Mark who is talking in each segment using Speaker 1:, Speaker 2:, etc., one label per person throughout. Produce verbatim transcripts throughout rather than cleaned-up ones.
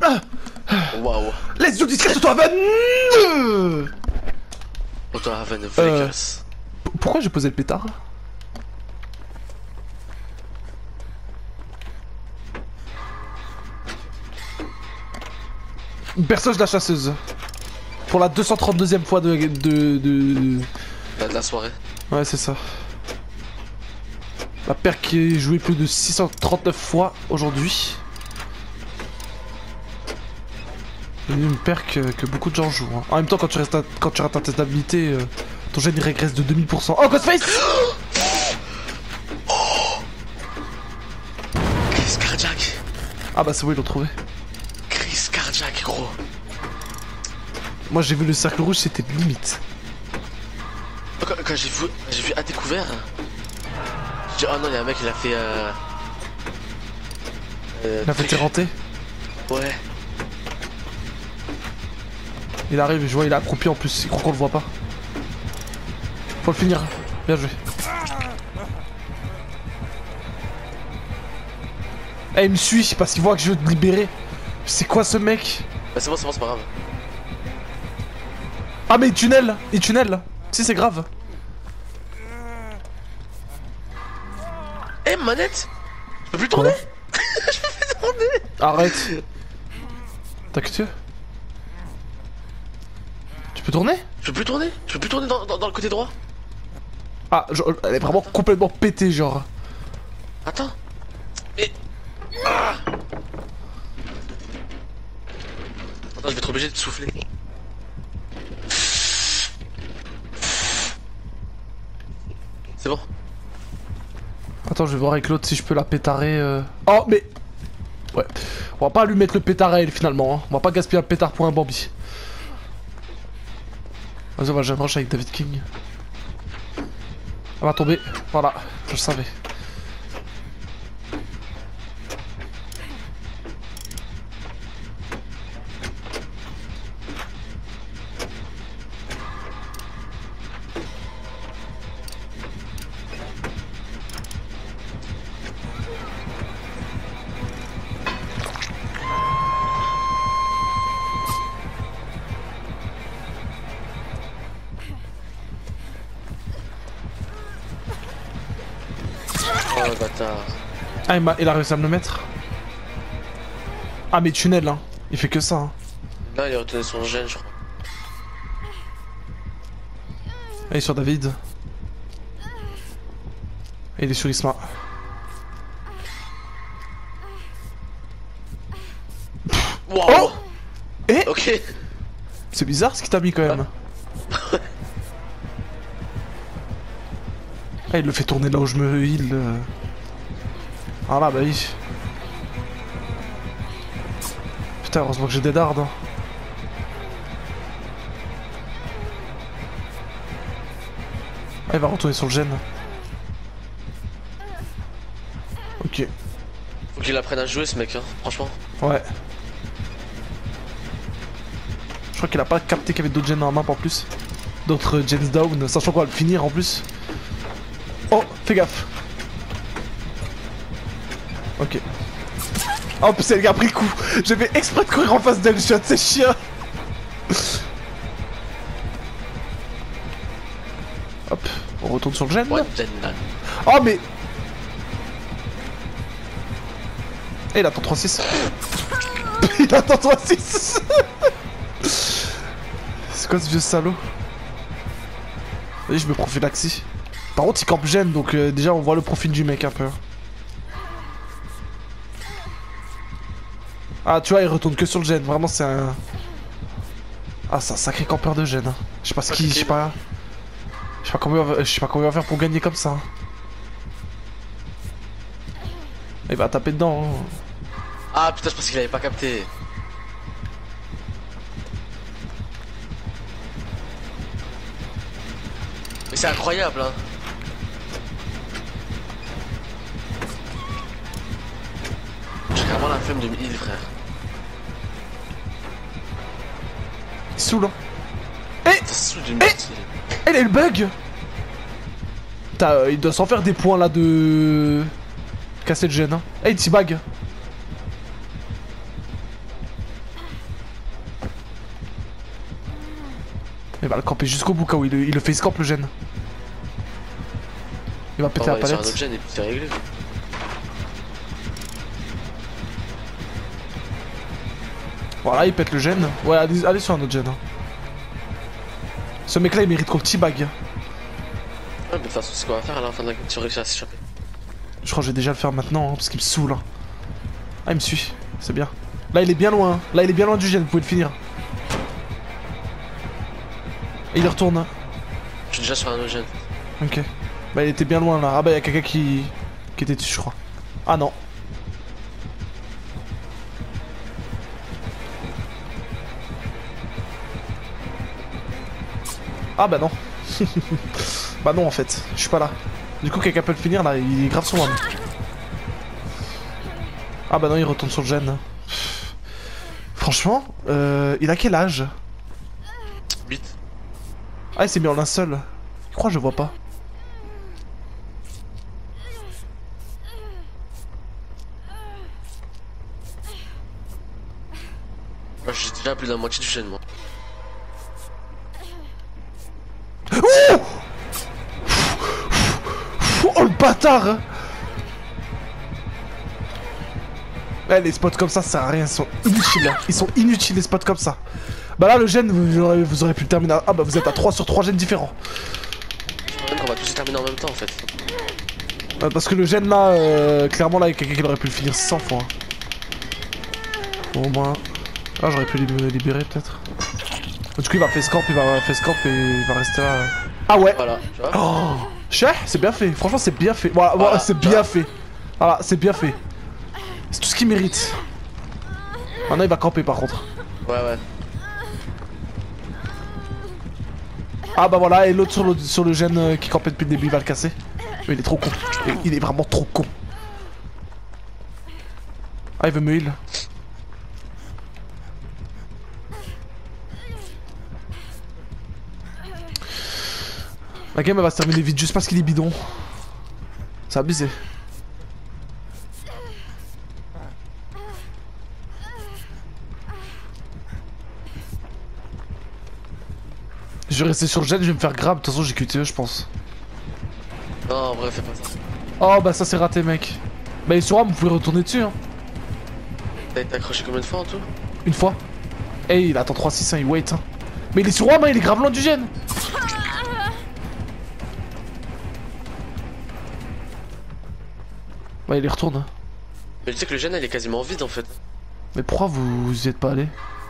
Speaker 1: Waouh.
Speaker 2: Let's do this to Haven.
Speaker 1: Auto Haven Vegas.
Speaker 2: Euh, pourquoi j'ai posé le pétard? Perçage de la chasseuse. Pour la deux cent trente-deuxième fois de... de... de...
Speaker 1: La, de la soirée.
Speaker 2: Ouais, c'est ça. La paire qui est jouée plus de six cent trente-neuf fois aujourd'hui. C'est une paire que, que beaucoup de gens jouent. Hein. En même temps, quand tu restes à, quand tu rates ta stabilité, euh, ton gène il régresse de deux mille pour cent. Oh, Ghostface.
Speaker 1: Oh, crise cardiaque.
Speaker 2: Ah bah c'est bon, ils l'ont trouvé.
Speaker 1: Crise cardiaque, gros.
Speaker 2: Moi j'ai vu le cercle rouge, c'était limite.
Speaker 1: Quand, quand j'ai vu, j'ai vu à découvert, j'ai dit oh non, il y a un mec, il a fait euh... euh
Speaker 2: Il a fait terranter.
Speaker 1: Ouais.
Speaker 2: Il arrive, je vois, il est accroupi en plus, il croit qu'on le voit pas. Faut le finir, bien joué. Eh, il me suit parce qu'il voit que je veux te libérer. C'est quoi ce mec?
Speaker 1: Bah c'est bon, c'est bon, c'est pas grave.
Speaker 2: Ah mais il tunnel, il tunnel. Si c'est grave.
Speaker 1: Eh, manette, je peux plus tourner. Je peux plus tourner.
Speaker 2: Arrête. T'as que tu veux? Tu peux tourner?
Speaker 1: Je peux plus tourner. Je peux plus tourner dans, dans, dans le côté droit.
Speaker 2: Ah, genre, elle est vraiment complètement pétée, genre.
Speaker 1: Attends. Mais... Ah. Attends, je vais être obligé de souffler. C'est bon.
Speaker 2: Attends, je vais voir avec l'autre si je peux la pétarer. Euh... Oh, mais... Ouais. On va pas lui mettre le pétard à elle, finalement. Hein. On va pas gaspiller un pétard pour un Bambi. Vas-y, on va j'aimerais avec David King. Elle va tomber. Voilà, je le savais.
Speaker 1: Oh le bâtard.
Speaker 2: Ah, il a, il a réussi à me le mettre. Ah, mais tunnel, hein. Il fait que ça, hein.
Speaker 1: Là, il a retenu son gène, je crois.
Speaker 2: Ah, il est sur David. Et il est sur Isma.
Speaker 1: Wow.
Speaker 2: Oh. Eh.
Speaker 1: Ok.
Speaker 2: C'est bizarre ce qu'il t'a mis quand même. Ah, il le fait tourner là où je me heal. Euh... Ah là, bah oui. Putain, heureusement que j'ai des dards. Hein. Ah, il va retourner sur le gène. Ok.
Speaker 1: Faut qu'il apprenne à jouer ce mec, hein, franchement.
Speaker 2: Ouais. Je crois qu'il a pas capté qu'il y avait d'autres gènes dans la map en plus. D'autres gens down, sachant qu'on va le finir en plus. Oh, fais gaffe. Ok. Oh putain, le gars a pris le coup. J'ai fait exprès de courir en face d'elle, je suis chien. Hop, on retourne sur le gène.
Speaker 1: Ouais, gène là.
Speaker 2: Oh mais... Eh, il attend trois six. Il attend trois six. C'est quoi ce vieux salaud? Vas-y, je me prophylaxie. Par contre, il campe gêne, donc euh, déjà on voit le profil du mec un peu. Ah, tu vois, il retourne que sur le gène. Vraiment, c'est un. Ah, c'est un sacré campeur de gène. Hein. Je sais pas ce qu'il. Je sais pas. Je sais pas comment il va... Je sais pas comment il va faire pour gagner comme ça. Hein. Il va taper dedans. Hein.
Speaker 1: Ah putain, je pense qu'il avait pas capté. Mais c'est incroyable, hein. J'ai vraiment la flemme de me heal, frère.
Speaker 2: Il saoule, hein. Eh
Speaker 1: Sous d'une
Speaker 2: Eh
Speaker 1: partie.
Speaker 2: Elle est le bug. Putain, euh, il doit s'en faire des points là de... Casser le gène, hein. Eh, il t'y bag. Il va le camper jusqu'au bout, où il, il le face camp le gène. Il va péter
Speaker 1: oh,
Speaker 2: la palette.
Speaker 1: Sur un autre gène et puis c'est réglé.
Speaker 2: Voilà, il pète le gène. Ouais, allez, allez sur un autre gène. Hein. Ce mec là il mérite qu'on petit bag.
Speaker 1: Ouais, mais de toute façon, c'est ce qu'on va faire à la fin de la game si on réussit à s'échapper.
Speaker 2: Je crois que je vais déjà le faire maintenant, hein, parce qu'il me saoule. Hein. Ah, il me suit, c'est bien. Là, il est bien loin. Hein. Là, il est bien loin du gène, vous pouvez le finir. Et il retourne. Hein.
Speaker 1: Je suis déjà sur un autre gène.
Speaker 2: Ok. Bah, il était bien loin là. Ah, bah, il y a quelqu'un qui... qui était dessus, je crois. Ah, non. Ah, bah, non. Bah, non, en fait. Je suis pas là. Du coup, quelqu'un peut le finir là. Il est grave sur moi. Ah, bah, non, il retourne sur le gène. Franchement, euh, il a quel âge?
Speaker 1: huit.
Speaker 2: Ah, il s'est mis en un seul. Je crois que je vois pas.
Speaker 1: Moi, j'ai déjà plus de la moitié du gène, moi.
Speaker 2: Oh, oh le bâtard. Eh, les spots comme ça, ça sert à rien, ils sont inutiles. Ils sont inutiles les spots comme ça. Bah là, le gène, vous aurez, vous aurez pu le terminer. Ah bah vous êtes à trois sur trois gènes différents.
Speaker 1: Je crois même qu'on va tous les terminer en même temps en fait.
Speaker 2: Euh, parce que le gène là, euh, clairement là, il y a quelqu'un qui aurait pu le finir cent fois. Bon, au moins. Ah, j'aurais pu le libérer peut-être. Du coup, il va face camp, il va face camp et il va rester là. Ah ouais.
Speaker 1: Voilà, tu vois.
Speaker 2: Oh, cher, c'est bien fait. Franchement, c'est bien fait. Voilà,
Speaker 1: Voilà,
Speaker 2: voilà c'est bien fait. Voilà, c'est bien fait. C'est tout ce qu'il mérite. Maintenant, il va camper par contre.
Speaker 1: Ouais, ouais.
Speaker 2: Ah bah voilà, et l'autre sur le, sur le gène euh, qui campait depuis le début, il va le casser. Mais il est trop con. Il, il est vraiment trop con. Ah, il veut me heal. La game elle va se terminer vite juste parce qu'il est bidon. C'est abusé. Je vais rester sur le gène, je vais me faire grab. De toute façon, j'ai Q T E, je pense.
Speaker 1: Non, en vrai, fais pas ça.
Speaker 2: Oh, bah ça c'est raté, mec. Bah, il est sur arme, vous pouvez retourner dessus. Hein.
Speaker 1: T'as été accroché combien de fois en tout?
Speaker 2: Une fois. Eh, il attend trois six, hein, il wait. Hein. Mais il est sur arme, hein, il est grave loin du gène. Bah, il y retourne. Hein.
Speaker 1: Mais tu sais que le gène, elle est quasiment vide en fait.
Speaker 2: Mais pourquoi vous, vous y êtes pas allé?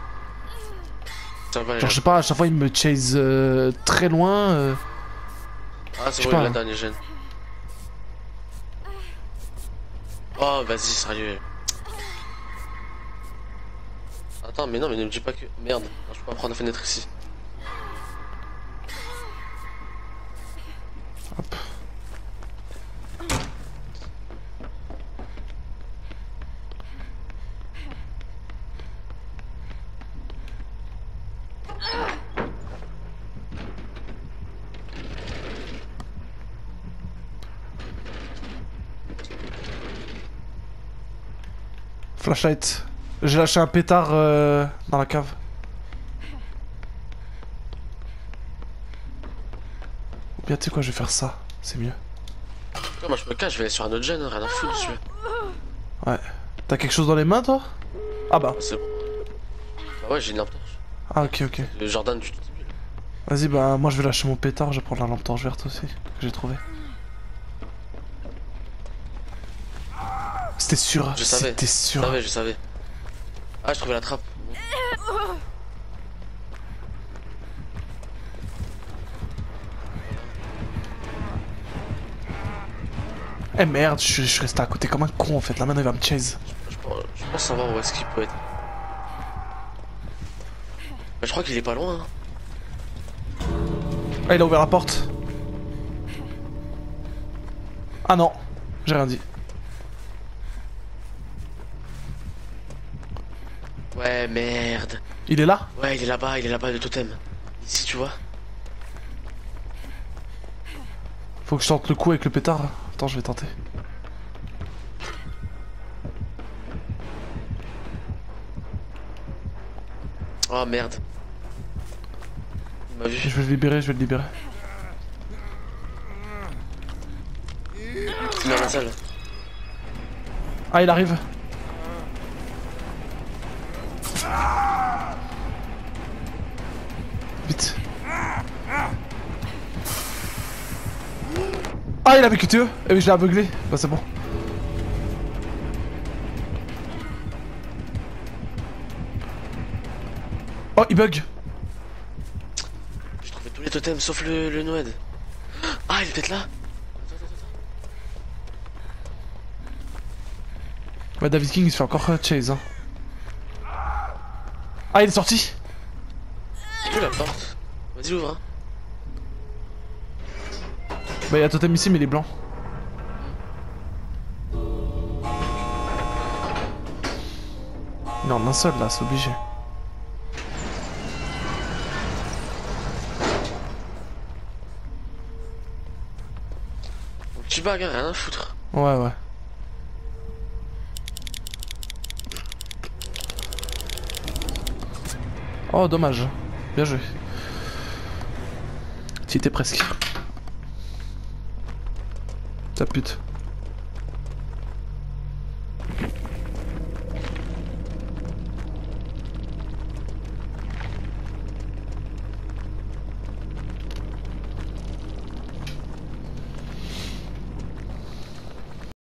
Speaker 1: Ça va,
Speaker 2: Genre, je sais pas, à chaque fois il me chase euh, très loin. Euh...
Speaker 1: Ah, c'est
Speaker 2: sais
Speaker 1: bon,
Speaker 2: pas,
Speaker 1: il a
Speaker 2: hein.
Speaker 1: le dernier gène. Oh, vas-y, sérieux. Attends, mais non, mais ne me dis pas que. Merde, non, je peux pas prendre la fenêtre ici.
Speaker 2: Hop. Flashlight. J'ai lâché un pétard euh, dans la cave. Ou bien tu sais quoi, je vais faire ça, c'est mieux.
Speaker 1: Non, moi je me cache, je vais aller sur un autre gène, hein, rien à foutre dessus.
Speaker 2: Ouais. T'as quelque chose dans les mains toi? Ah bah.
Speaker 1: C'est bon. Ah ouais, j'ai une lampe torche.
Speaker 2: Ah ok ok.
Speaker 1: Le Jordan du tout début. Là.
Speaker 2: Vas-y bah moi je vais lâcher mon pétard, je vais prendre la lampe torche verte aussi, que j'ai trouvé. C'était sûr,
Speaker 1: Je savais.
Speaker 2: c'était sûr.
Speaker 1: Je savais, je savais. Ah, je trouvais la trappe.
Speaker 2: Eh merde, je, je suis resté à côté comme un con en fait, là maintenant il va me chase.
Speaker 1: Je, pense- je pense savoir où est-ce qu'il peut être. Mais je crois qu'il est pas loin. Hein.
Speaker 2: Ah il a ouvert la porte. Ah non, j'ai rien dit.
Speaker 1: Ouais, merde.
Speaker 2: Il est là?
Speaker 1: Ouais, il est là-bas, il est là-bas, le totem. Ici, tu vois.
Speaker 2: Faut que je tente le coup avec le pétard. Attends, je vais tenter.
Speaker 1: Oh merde. Il m'a vu.
Speaker 2: Je vais le libérer, je vais le libérer.
Speaker 1: Il est dans la salle.
Speaker 2: Ah, il arrive. Vite. Ah, il avait Q T E. Eh oui, je l'ai aveuglé. Bah, c'est bon. Oh, il bug.
Speaker 1: J'ai trouvé tous les totems sauf le, le Noed. Ah, il est peut-être là.
Speaker 2: Ouais, David King il se fait encore euh, chase. Hein. Ah, il est sorti.
Speaker 1: Où la porte? Vas-y, ouvre. Hein.
Speaker 2: Bah, il y a totem ici, mais il est blanc. Non, un seul là, c'est obligé.
Speaker 1: Donc tu bagues, hein, rien à foutre.
Speaker 2: Ouais, ouais. Oh, dommage. Bien joué. Tu étais presque. Ta pute.